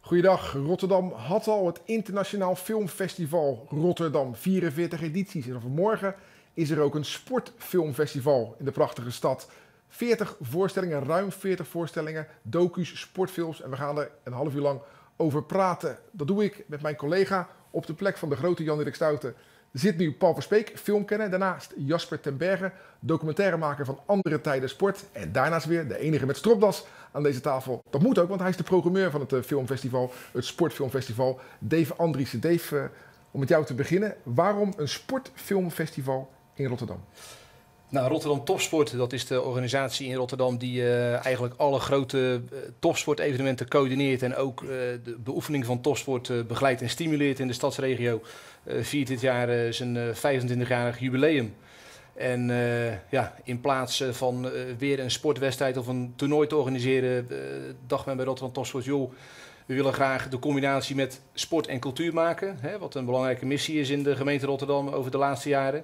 Goeiedag, Rotterdam had al het Internationaal Filmfestival Rotterdam, 44 edities. En vanmorgen is er ook een sportfilmfestival in de prachtige stad. 40 voorstellingen, ruim 40 voorstellingen, docu's, sportfilms. En we gaan er een half uur lang over praten. Dat doe ik met mijn collega op de plek van de grote Jan-Dirk Stouten. Er zit nu Paul Verspeek, filmkenner. Daarnaast Jasper ten Berge, documentairemaker van Andere Tijden Sport. En daarnaast weer de enige met stropdas aan deze tafel. Dat moet ook, want hij is de programmeur van het filmfestival, het Sportfilmfestival. Dave Andriessen. Dave, om met jou te beginnen. Waarom een sportfilmfestival in Rotterdam? Nou, Rotterdam Topsport, dat is de organisatie in Rotterdam die eigenlijk alle grote topsportevenementen coördineert en ook de beoefening van topsport begeleidt en stimuleert in de stadsregio. Viert dit jaar zijn 25-jarig jubileum. En in plaats van weer een sportwedstrijd of een toernooi te organiseren, dacht men bij Rotterdam Topsport, joh, we willen graag de combinatie met sport en cultuur maken, hè, wat een belangrijke missie is in de gemeente Rotterdam over de laatste jaren.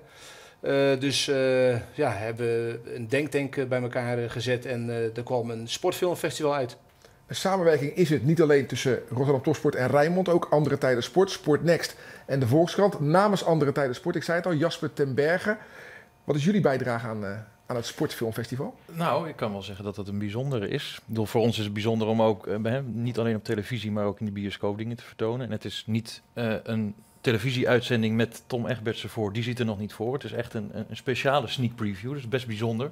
Dus hebben we een denktank bij elkaar gezet en er kwam een sportfilmfestival uit. Een samenwerking is het niet alleen tussen Rotterdam Topsport en Rijnmond, ook Andere Tijden Sport, Sport Next en de Volkskrant. Namens Andere Tijden Sport, ik zei het al, Jasper ten Berge. Wat is jullie bijdrage aan het Sportfilmfestival? Nou, ik kan wel zeggen dat het een bijzondere is. Ik bedoel, voor ons is het bijzonder om ook niet alleen op televisie, maar ook in de bioscoop dingen te vertonen. En het is niet een televisieuitzending met Tom Egberts ervoor, die ziet er nog niet voor. Het is echt een speciale sneak preview, dat is best bijzonder.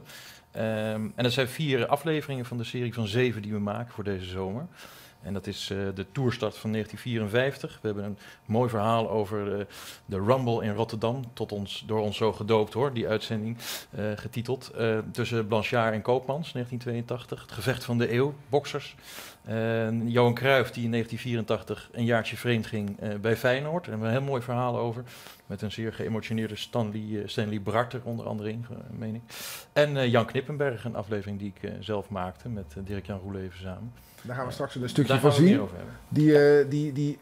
En dat zijn 4 afleveringen van de serie van 7 die we maken voor deze zomer. En dat is de toerstart van 1954. We hebben een mooi verhaal over de Rumble in Rotterdam, door ons zo gedoopt hoor, die uitzending getiteld. Tussen Blanchard en Koopmans, 1982. Het gevecht van de eeuw, boksers. Johan Cruijff die in 1984 een jaartje vreemd ging bij Feyenoord. Daar hebben we een heel mooi verhaal over. Met een zeer geëmotioneerde Stanley Brarter onder andere in, meen ik. En Jan Knippenberg, een aflevering die ik zelf maakte met Dirk-Jan Roeleven samen. Daar gaan we straks een stukje van zien. Die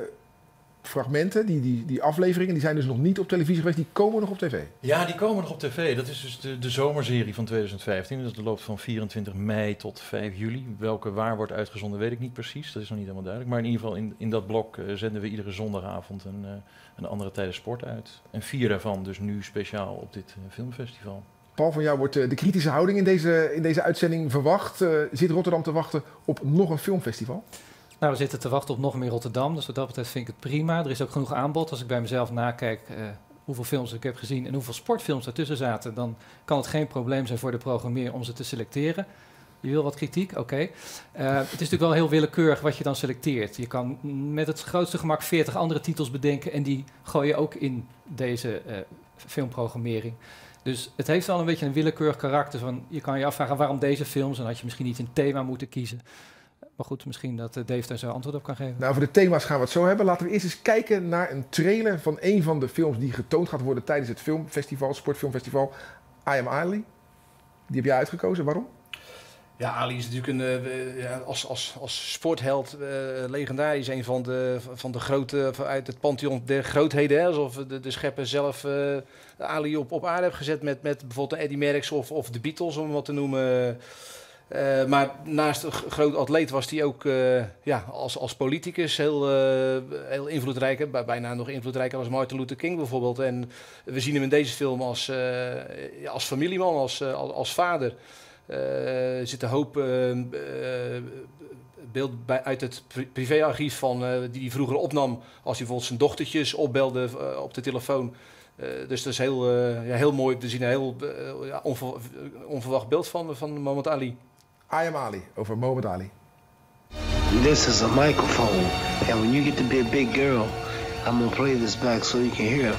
fragmenten, die afleveringen, die zijn dus nog niet op televisie geweest. Die komen nog op tv. Ja, die komen nog op tv. Dat is dus de zomerserie van 2015. Dus dat loopt van 24 mei tot 5 juli. Welke waar wordt uitgezonden, weet ik niet precies. Dat is nog niet helemaal duidelijk. Maar in ieder geval in dat blok zenden we iedere zondagavond een Andere Tijden Sport uit. En 4 daarvan dus nu speciaal op dit filmfestival. Paul, van jou wordt de kritische houding in deze uitzending verwacht. Zit Rotterdam te wachten op nog een filmfestival? Nou, we zitten te wachten op nog meer Rotterdam, dus wat dat betreft vind ik het prima. Er is ook genoeg aanbod. Als ik bij mezelf nakijk hoeveel films ik heb gezien en hoeveel sportfilms daartussen zaten, dan kan het geen probleem zijn voor de programmeur om ze te selecteren. Je wil wat kritiek? Oké. Het is natuurlijk wel heel willekeurig wat je dan selecteert. Je kan met het grootste gemak 40 andere titels bedenken en die gooi je ook in deze filmprogrammering. Dus het heeft wel een beetje een willekeurig karakter. Van, je kan je afvragen waarom deze films, dan had je misschien niet een thema moeten kiezen. Maar goed, misschien dat Dave daar zo antwoord op kan geven. Nou, voor de thema's gaan we het zo hebben. Laten we eerst eens kijken naar een trailer van een van de films die getoond gaat worden tijdens het filmfestival, Sportfilmfestival. I Am Ali. Die heb jij uitgekozen. Waarom? Ja, Ali is natuurlijk als sportheld legendarisch. Een van de grote, uit het pantheon der grootheden. Hè, alsof de schepper zelf Ali op aarde heeft gezet met bijvoorbeeld Eddie Merckx of de Beatles, om wat te noemen. Maar naast een groot atleet was hij ook als politicus heel invloedrijk. Bijna nog invloedrijker als Martin Luther King bijvoorbeeld. En we zien hem in deze film als familieman, als vader. Er zit een hoop beeld uit het privéarchief die hij vroeger opnam als hij bijvoorbeeld zijn dochtertjes opbelde op de telefoon. Dus dat is heel mooi. We zien een heel onverwacht beeld van Muhammad Ali. I Am Ali, over Muhammad Ali. This is a microphone, and when you get to be a big girl, I'm gonna play this back so you can hear.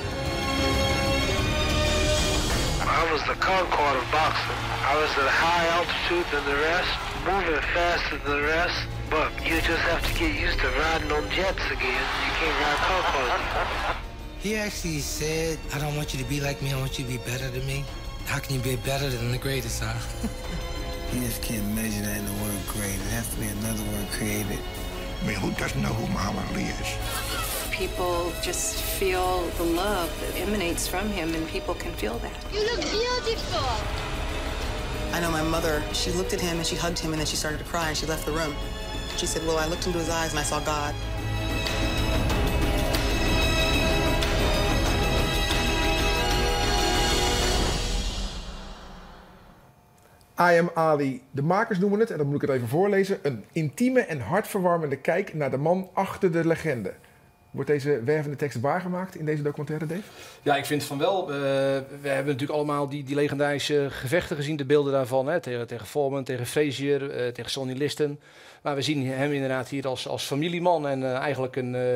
I was the Concord of boxing. I was at a high altitude than the rest, moving faster than the rest, but you just have to get used to riding on jets again. You can't ride Concord. He actually said, I don't want you to be like me, I want you to be better than me. How can you be better than the greatest, huh? You just can't measure that in the word great. It has to be another word created. I mean, who doesn't know who Muhammad Ali is? People just feel the love that emanates from him, and people can feel that. You look beautiful. I know my mother, she looked at him and she hugged him and then she started to cry and she left the room. She said, well, I looked into his eyes and I saw God. I Am Ali. De makers noemen het, en dan moet ik het even voorlezen, een intieme en hartverwarmende kijk naar de man achter de legende. Wordt deze wervende tekst waargemaakt in deze documentaire, Dave? Ja, ik vind van wel. We hebben natuurlijk allemaal die legendarische gevechten gezien, de beelden daarvan. Hè, tegen Foreman, tegen Frazier, tegen Sonny Liston. Maar we zien hem inderdaad hier als familieman en eigenlijk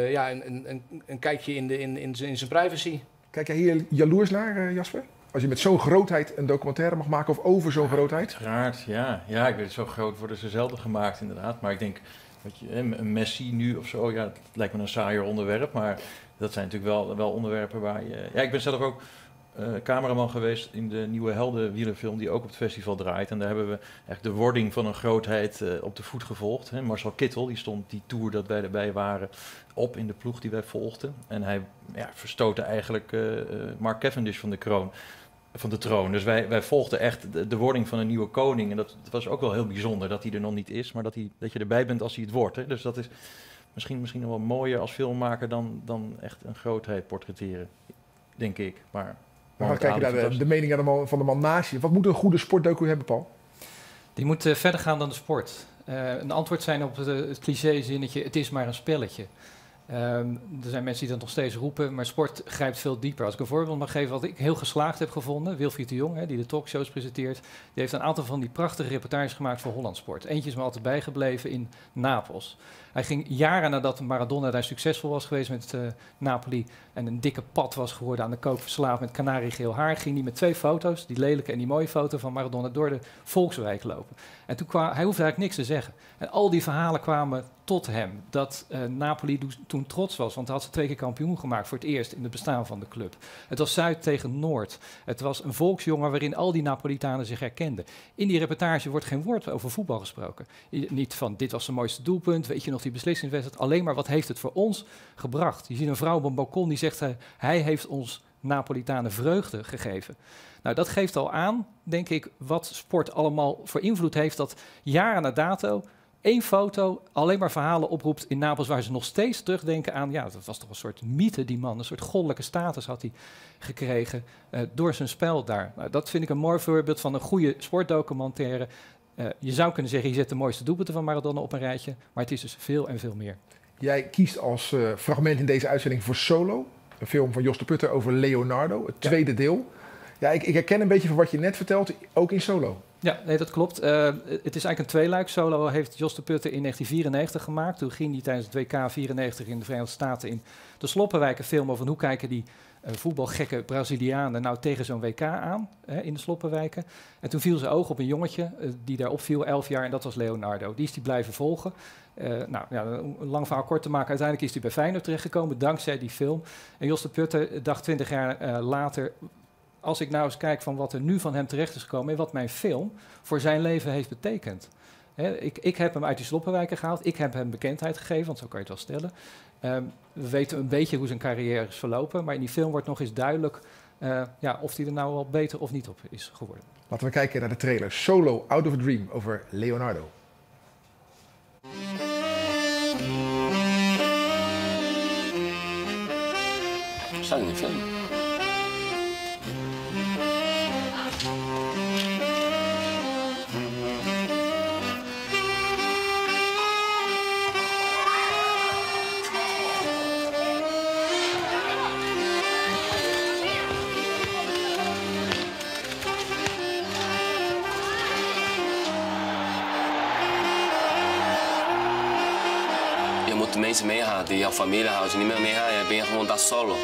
een kijkje in zijn privacy. Kijk jij hier jaloers naar, Jasper? Als je met zo'n grootheid een documentaire mag maken of over zo'n grootheid? Uiteraard, ja. Ja, ik weet het, zo groot worden ze zelden gemaakt inderdaad. Maar ik denk, een Messi nu of zo, ja, het lijkt me een saaier onderwerp. Maar dat zijn natuurlijk wel onderwerpen waar je... Ja, ik ben zelf ook cameraman geweest in de nieuwe Heldenwielerfilm die ook op het festival draait. En daar hebben we echt de wording van een grootheid op de voet gevolgd. Hè. Marcel Kittel, die stond die tour dat wij erbij waren op in de ploeg die wij volgden. En hij verstootte eigenlijk Mark Cavendish van de troon. Dus wij volgden echt de wording van een nieuwe koning. En dat was ook wel heel bijzonder dat hij er nog niet is, maar dat je erbij bent als hij het wordt. Hè. Dus dat is misschien nog wel mooier als filmmaker dan echt een grootheid portretteren, denk ik. Maar we gaan kijken naar de mening van de man naast je. Wat moet een goede sportdocu hebben, Paul? Die moet verder gaan dan de sport. Een antwoord zijn op het cliché-zinnetje, het is maar een spelletje. Er zijn mensen die dat nog steeds roepen, maar sport grijpt veel dieper. Als ik een voorbeeld mag geven wat ik heel geslaagd heb gevonden. Wilfried de Jong, die de talkshows presenteert, die heeft een aantal van die prachtige reportages gemaakt voor Holland Sport. Eentje is me altijd bijgebleven in Napels. Hij ging jaren nadat Maradona daar succesvol was geweest met Napoli en een dikke pad was geworden aan de kook verslaafd met kanariegeel haar, ging hij met 2 foto's, die lelijke en die mooie foto van Maradona, door de Volkswijk lopen. En toen hij hoefde eigenlijk niks te zeggen. En al die verhalen kwamen tot hem, dat Napoli toen trots was, want hij had ze 2 keer kampioen gemaakt voor het eerst in het bestaan van de club. Het was Zuid tegen Noord. Het was een volksjongen waarin al die Napolitanen zich herkenden. In die reportage wordt geen woord over voetbal gesproken. Niet van, dit was zijn mooiste doelpunt, weet je nog die beslissingswedstrijd, alleen maar wat heeft het voor ons gebracht. Je ziet een vrouw op een balkon die zegt, hij heeft ons Napolitanen vreugde gegeven. Nou, dat geeft al aan, denk ik, wat sport allemaal voor invloed heeft, dat jaren na dato 1 foto alleen maar verhalen oproept in Napels waar ze nog steeds terugdenken aan, ja, dat was toch een soort mythe, die man, een soort goddelijke status had hij gekregen door zijn spel daar. Nou, dat vind ik een mooi voorbeeld van een goede sportdocumentaire. Je zou kunnen zeggen, je zet de mooiste doelpunten van Maradona op een rijtje, maar het is dus veel en veel meer. Jij kiest als fragment in deze uitzending voor Solo, een film van Jos de Putter over Leonardo, het tweede deel. Ja, ik herken een beetje van wat je net vertelt, ook in Solo. Ja, nee, dat klopt. Het is eigenlijk een tweeluik. Solo heeft Jos de Putter in 1994 gemaakt. Toen ging hij tijdens het WK 94 in de Verenigde Staten in de Sloppenwijk een film over hoe kijken die voetbalgekke Brazilianen nou tegen zo'n WK aan in de Sloppenwijken. En toen viel zijn oog op een jongetje die daar opviel, 11 jaar, en dat was Leonardo. Die is die blijven volgen. Een lang verhaal kort te maken, uiteindelijk is hij bij Feyenoord terechtgekomen dankzij die film. En Jos de Putter dacht 20 jaar later, als ik nou eens kijk van wat er nu van hem terecht is gekomen en wat mijn film voor zijn leven heeft betekend. Ik heb hem uit die Sloppenwijken gehaald, ik heb hem bekendheid gegeven, want zo kan je het wel stellen. We weten een beetje hoe zijn carrière is verlopen, maar in die film wordt nog eens duidelijk of hij er nou wel beter of niet op is geworden. Laten we kijken naar de trailer Solo Out of a Dream over Leonardo. Staat in de film. Je moet de mensen meegaan die jouw familie houdt. Als je niet meer meegaat, ben je gewoon daar solo.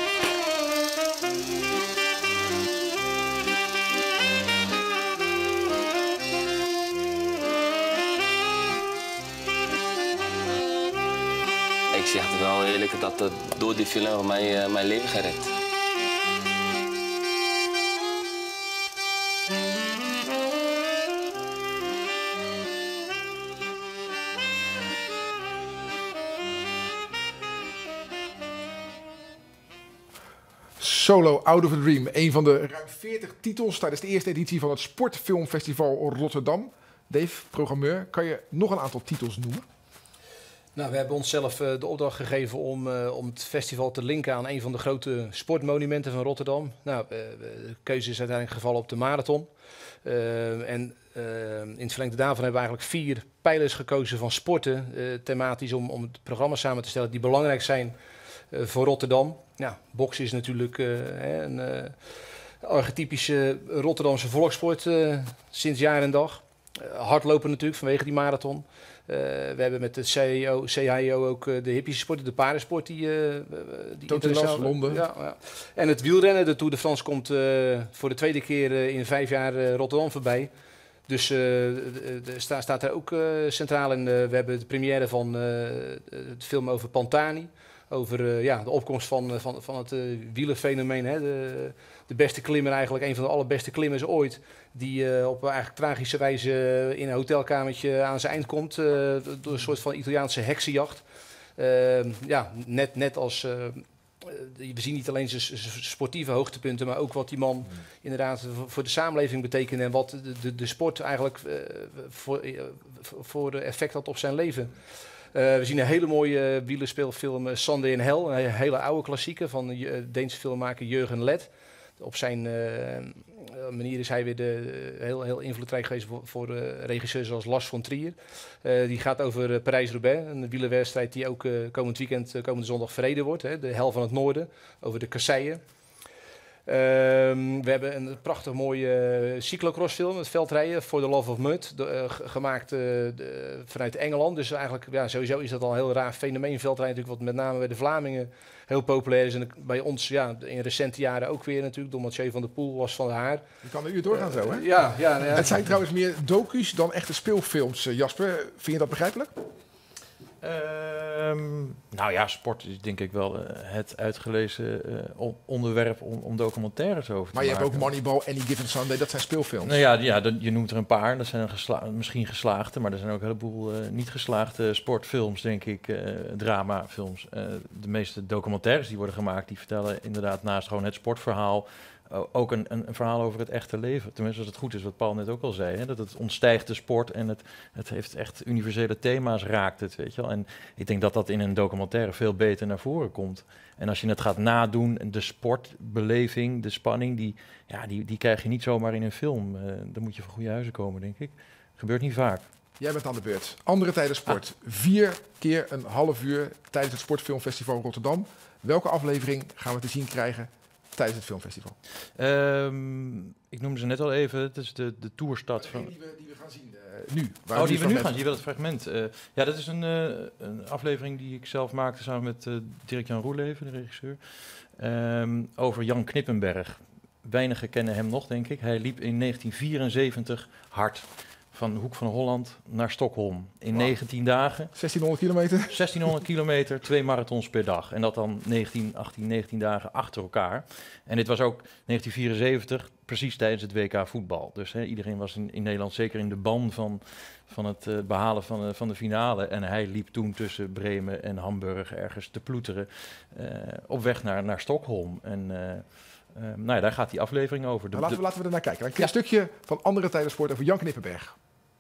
Ik zeg het wel eerlijk dat door die film mijn leven gered. Solo Out of a Dream, een van de ruim 40 titels tijdens de eerste editie van het Sportfilmfestival Rotterdam. Dave, programmeur, kan je nog een aantal titels noemen? Nou, we hebben onszelf de opdracht gegeven om het festival te linken aan een van de grote sportmonumenten van Rotterdam. Nou, de keuze is uiteindelijk gevallen op de marathon. In het verlengde daarvan hebben we eigenlijk 4 pijlers gekozen van sporten, thematisch om het programma samen te stellen die belangrijk zijn voor Rotterdam. Ja, boksen is natuurlijk een archetypische Rotterdamse volkssport sinds jaar en dag. Hardlopen natuurlijk vanwege die marathon. We hebben met het CHIO ook de hippische sport, de paardensport die internationaal Londen. Ja. En het wielrennen, de Tour de France komt voor de tweede keer in 5 jaar Rotterdam voorbij. Dus staat er ook centraal in. We hebben de première van het film over Pantani. Over de opkomst van het wielerfenomeen. Hè? De beste klimmer eigenlijk, een van de allerbeste klimmers ooit. Die op eigenlijk tragische wijze in een hotelkamertje aan zijn eind komt. Door een soort van Italiaanse heksenjacht. Net als... we zien niet alleen zijn sportieve hoogtepunten, maar ook wat die man inderdaad voor de samenleving betekent. En wat de sport eigenlijk voor effect had op zijn leven. We zien een hele mooie wielerspeelfilm Sunday in Hell. Een hele oude klassieker van de Deense filmmaker Jurgen Leth. Op zijn manier is hij weer heel invloedrijk geweest voor regisseurs zoals Lars von Trier. Die gaat over Parijs-Roubaix, een wielerwedstrijd die ook komende zondag verreden wordt. Hè, de Hel van het Noorden, over de kasseien. We hebben een prachtig mooie cyclocrossfilm, het veldrijden, For the Love of Mud, gemaakt vanuit Engeland. Dus eigenlijk, sowieso is dat al een heel raar fenomeen, veldrijden natuurlijk, wat met name bij de Vlamingen heel populair is. En bij ons in recente jaren ook weer natuurlijk, door Mathieu van der Poel, was van haar. Je kan een uur doorgaan zo, hè? Ja. Het zijn trouwens meer docu's dan echte speelfilms, Jasper. Vind je dat begrijpelijk? Nou ja, sport is denk ik wel het uitgelezen onderwerp om documentaires over te maken. Maar je hebt ook Moneyball, Any Given Sunday, dat zijn speelfilms. Nou ja, je noemt er een paar. Dat zijn misschien geslaagde, maar er zijn ook een heleboel niet geslaagde sportfilms, denk ik, dramafilms. De meeste documentaires die worden gemaakt, die vertellen inderdaad naast gewoon het sportverhaal ook een verhaal over het echte leven. Tenminste, als het goed is, wat Paul net ook al zei. Hè? Dat het ontstijgt de sport en het heeft echt universele thema's, raakt het, weet je wel. En ik denk dat dat in een documentaire veel beter naar voren komt. En als je het gaat nadoen, de sportbeleving, de spanning, die krijg je niet zomaar in een film. Dan moet je van goede huizen komen, denk ik. Gebeurt niet vaak. Jij bent aan de beurt. Andere tijden sport. 4 keer een half uur tijdens het Sportfilmfestival Rotterdam. Welke aflevering gaan we te zien krijgen tijdens het filmfestival? Ik noemde ze net al even. Het is de tourstad van... Die we gaan zien nu. Die we nu gaan zien. Je wil het fragment. Dat is een aflevering die ik zelf maakte samen met Dirk-Jan Roeleven, de regisseur. Over Jan Knippenberg. Weinigen kennen hem nog, denk ik. Hij liep in 1974 hard van de Hoek van Holland naar Stockholm. In 19 dagen. 1600 kilometer? 1600 kilometer, 2 marathons per dag. En dat dan 19 dagen achter elkaar. En dit was ook 1974, precies tijdens het WK voetbal. Dus iedereen was in Nederland zeker in de ban van het behalen van de finale. En hij liep toen tussen Bremen en Hamburg ergens te ploeteren. Op weg naar Stockholm. En... daar gaat die aflevering over. Laten we er naar kijken. Een stukje van andere tijden sport over Jan Knippenberg.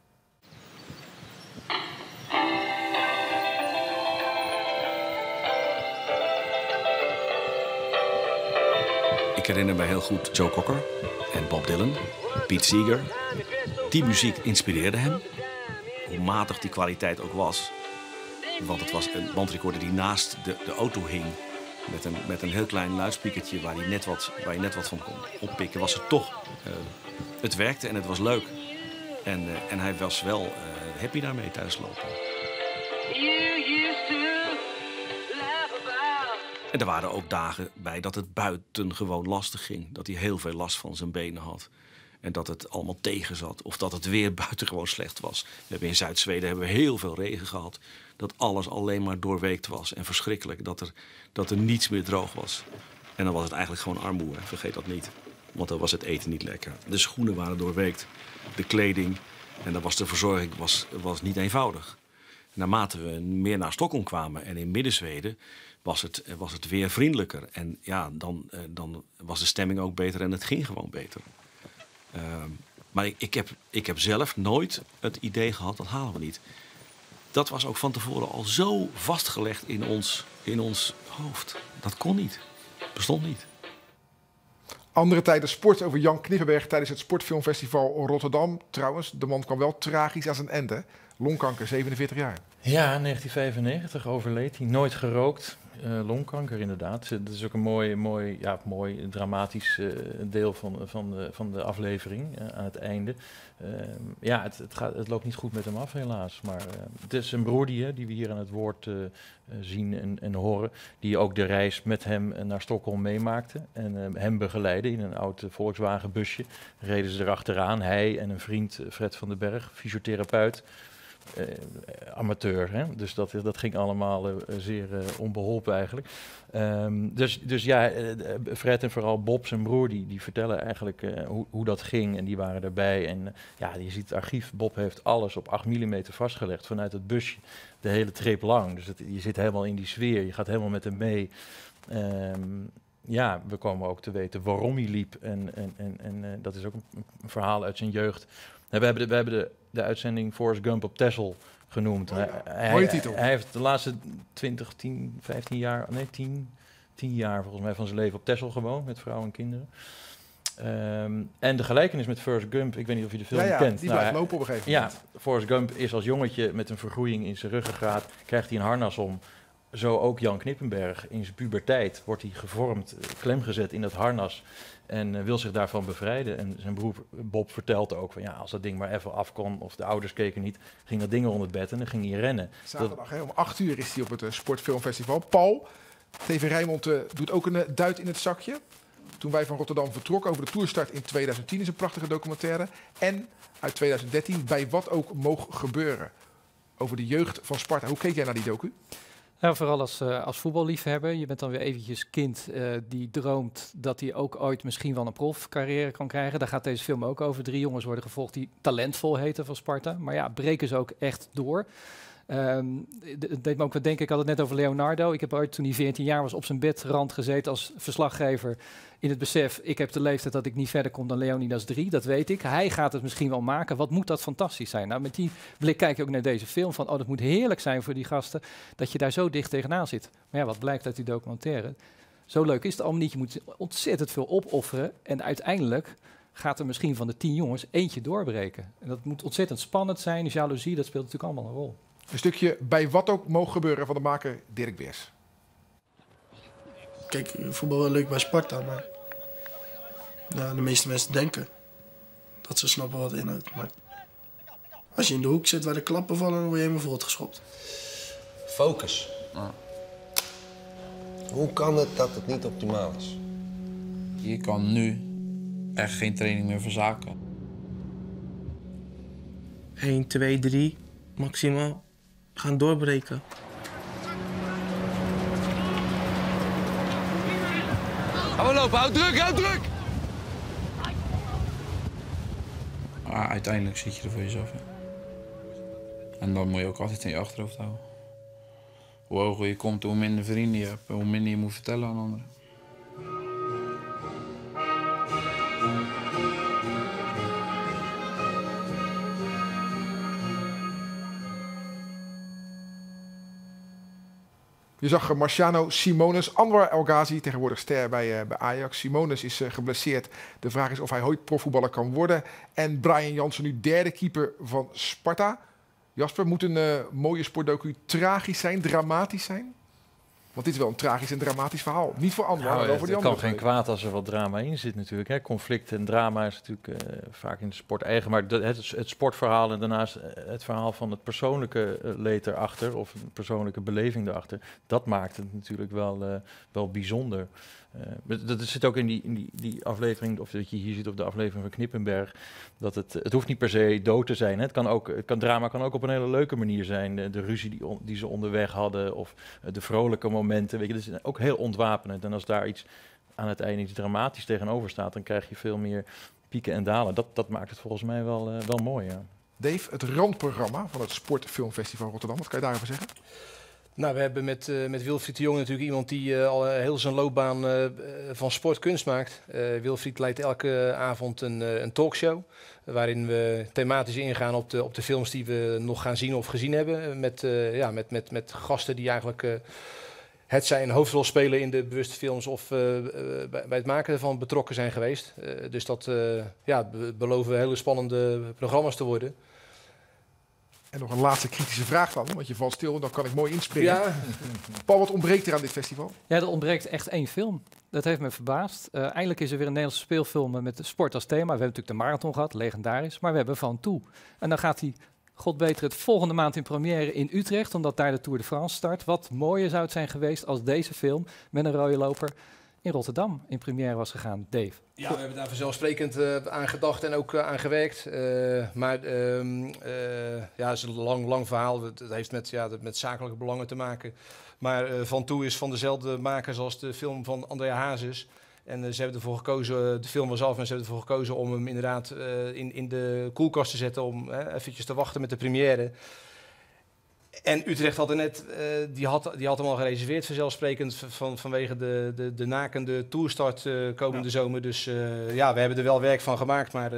Ik herinner me heel goed Joe Cocker en Bob Dylan, Pete Seeger. Die muziek inspireerde hem, hoe matig die kwaliteit ook was. Want het was een bandrecorder die naast de auto hing. Met een heel klein luidsprekertje waar je net wat van kon oppikken. Was het toch... het werkte en het was leuk. En hij was wel happy daarmee tijdens lopen. En er waren ook dagen bij dat het buitengewoon lastig ging. Dat hij heel veel last van zijn benen had. En dat het allemaal tegen zat. Of dat het weer buitengewoon slecht was. We hebben in Zuid-Zweden heel veel regen gehad. Dat alles alleen maar doorweekt was. En verschrikkelijk. Dat er niets meer droog was. En dan was het eigenlijk gewoon armoede. Vergeet dat niet. Want dan was het eten niet lekker. De schoenen waren doorweekt. De kleding. En dan was de verzorging was niet eenvoudig. Naarmate we meer naar Stockholm kwamen. En in Midden-Zweden was het weer vriendelijker. En ja, dan was de stemming ook beter. En het ging gewoon beter. Maar ik heb zelf nooit het idee gehad, dat halen we niet. dat was ook van tevoren al zo vastgelegd in ons hoofd. Dat kon niet. Bestond niet. Andere tijden sport over Jan Knippenberg tijdens het Sportfilmfestival Rotterdam. Trouwens, de man kwam wel tragisch aan zijn einde. Longkanker, 47 jaar. Ja, in 1995 overleed hij. Nooit gerookt. Longkanker inderdaad. Dat is ook een mooi dramatisch deel van de aflevering aan het einde. Het loopt niet goed met hem af helaas. Maar het is een broer die we hier aan het woord zien en horen. Die ook de reis met hem naar Stockholm meemaakte. En hem begeleidde in een oud Volkswagen busje. Reden ze erachteraan. Hij en een vriend, Fred van den Berg, fysiotherapeut. Amateur, hè? Dus dat ging allemaal zeer onbeholpen eigenlijk. Fred en vooral Bob, zijn broer, die vertellen eigenlijk hoe dat ging en die waren erbij. En je ziet het archief, Bob heeft alles op 8 mm vastgelegd vanuit het busje, de hele trip lang. Dus je zit helemaal in die sfeer, je gaat helemaal met hem mee. We komen ook te weten waarom hij liep en dat is ook een verhaal uit zijn jeugd. We hebben de uitzending Forrest Gump op Texel genoemd. Mooie titel. Hij heeft de laatste 10 jaar volgens mij van zijn leven op Texel gewoond met vrouw en kinderen. En de gelijkenis met Forrest Gump, ik weet niet of je de film kent. Die blijft lopen op een gegeven moment. Ja, Forrest Gump is als jongetje met een vergroeiing in zijn ruggengraat, krijgt hij een harnas om. Zo ook Jan Knippenberg. In zijn puberteit wordt hij gevormd, klemgezet in dat harnas en wil zich daarvan bevrijden. En zijn broer Bob vertelt ook van als dat ding maar even af kon of de ouders keken niet, ging dat ding onder het bed en dan ging hij rennen. Zaterdag om 8 uur is hij op het Sportfilmfestival. Paul, TV Rijnmond doet ook een duit in het zakje. Toen wij van Rotterdam vertrokken over de toerstart in 2010 is een prachtige documentaire. En uit 2013 bij Wat ook moog gebeuren. Over de jeugd van Sparta. Hoe keek jij naar die docu? Nou, vooral als voetballiefhebber. Je bent dan weer eventjes kind die droomt dat hij ook ooit misschien wel een profcarrière kan krijgen. Daar gaat deze film ook over. 3 jongens worden gevolgd die talentvol heten van Sparta. Maar breken ze ook echt door. Het deed me ook wat denken, ik had het net over Leonardo. Ik heb ooit, toen hij 14 jaar was, op zijn bedrand gezeten als verslaggever. In het besef, ik heb de leeftijd dat ik niet verder kom dan Leonidas 3, dat weet ik. Hij gaat het misschien wel maken. Wat moet dat fantastisch zijn? Nou, met die blik kijk je ook naar deze film van, dat moet heerlijk zijn voor die gasten, dat je daar zo dicht tegenaan zit. Maar wat blijkt uit die documentaire? Zo leuk is het allemaal niet. Je moet ontzettend veel opofferen en uiteindelijk gaat er misschien van de 10 jongens eentje doorbreken. En dat moet ontzettend spannend zijn. De jaloezie, dat speelt natuurlijk allemaal een rol. Een stukje bij Wat ook moog gebeuren van de maker Dirk Beers. Kijk, voetbal wel leuk bij Sparta, maar de meeste mensen denken dat ze snappen wat het inhoudt. Maar als je in de hoek zit waar de klappen vallen, dan word je helemaal voortgeschopt. Focus. Hoe kan het dat het niet optimaal is? Je kan nu echt geen training meer verzaken. 1, 2, 3 maximaal. Gaan doorbreken. Gaan we lopen, houd druk, houd druk! Maar uiteindelijk zit je er voor jezelf in. En dan moet je ook altijd in je achterhoofd houden. Hoe hoger je komt, hoe minder vrienden je hebt. Hoe minder je moet vertellen aan anderen. Je zag Marciano Simonis, Anwar El Ghazi, tegenwoordig ster bij Ajax. Simonis is geblesseerd. De vraag is of hij ooit profvoetballer kan worden. En Brian Jansen, nu derde keeper van Sparta. Jasper, moet een mooie sportdocu tragisch zijn, dramatisch zijn? Want dit is wel een tragisch en dramatisch verhaal. Niet voor Anwar, maar over die andere. Het kan geen kwaad als er wat drama in zit natuurlijk. Hè. Conflict en drama is natuurlijk vaak in de sport eigen. Maar het sportverhaal en daarnaast het verhaal van het persoonlijke leed erachter, of een persoonlijke beleving erachter, dat maakt het natuurlijk wel bijzonder. Dat zit ook in die aflevering, of dat je hier ziet op de aflevering van Knippenberg, dat het hoeft niet per se dood te zijn. Hè. Drama kan ook op een hele leuke manier zijn. De ruzie die ze onderweg hadden, of de vrolijke momenten. Weet je, dat is ook heel ontwapenend. En als daar iets aan het einde iets dramatisch tegenover staat, dan krijg je veel meer pieken en dalen. Dat maakt het volgens mij wel mooi, ja. Dave, het randprogramma van het Sportfilmfestival Rotterdam, wat kan je daarover zeggen? Nou, we hebben met Wilfried de Jong natuurlijk iemand die al heel zijn loopbaan van sport kunst maakt. Wilfried leidt elke avond een talkshow. Waarin we thematisch ingaan op de films die we nog gaan zien of gezien hebben. Met gasten die eigenlijk het zij een hoofdrol spelen in de bewuste films of bij het maken ervan betrokken zijn geweest. Dus dat beloven hele spannende programma's te worden. En nog een laatste kritische vraag dan, want je valt stil, dan kan ik mooi inspringen. Ja. Paul, wat ontbreekt er aan dit festival? Ja, er ontbreekt echt 1 film. Dat heeft me verbaasd. Eindelijk is er weer een Nederlandse speelfilm met de sport als thema. We hebben natuurlijk de marathon gehad, legendarisch, maar we hebben Van Toe. En dan gaat hij, god beter, het volgende maand in première in Utrecht, omdat daar de Tour de France start. Wat mooier zou het zijn geweest als deze film met een rode loper in Rotterdam in première was gegaan, Dave. Ja, we hebben daar vanzelfsprekend aan gedacht en ook aan gewerkt. Het is een lang verhaal. Het heeft met zakelijke belangen te maken. Maar Van Toe is van dezelfde makers als de film van Andrea Hazes. En ze hebben ervoor gekozen, de film was af en ze hebben ervoor gekozen om hem inderdaad in de koelkast te zetten. Om eventjes te wachten met de première. En Utrecht had er net, die had hem al gereserveerd vanzelfsprekend vanwege de nakende toerstart komende zomer. Dus we hebben er wel werk van gemaakt, maar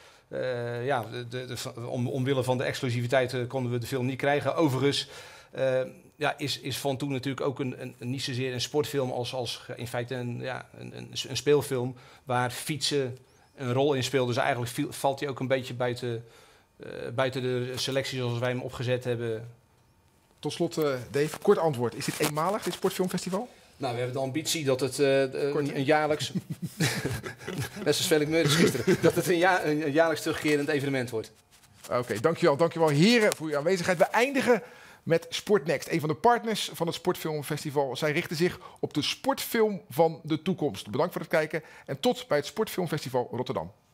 omwille van de exclusiviteit konden we de film niet krijgen. Overigens is Van Toe natuurlijk ook een niet zozeer een sportfilm als in feite een speelfilm waar fietsen een rol in speelt. Dus eigenlijk valt hij ook een beetje buiten de selectie zoals wij hem opgezet hebben. Tot slot, Dave, kort antwoord. Is dit eenmalig, dit sportfilmfestival? Nou, we hebben de ambitie dat het een jaarlijks... Net zoals Felix Meurders gisteren. Dat het een jaarlijks terugkerend evenement wordt. Oké, dankjewel heren voor uw aanwezigheid. We eindigen met Sportnext, een van de partners van het Sportfilmfestival. Zij richten zich op de sportfilm van de toekomst. Bedankt voor het kijken en tot bij het Sportfilmfestival Rotterdam.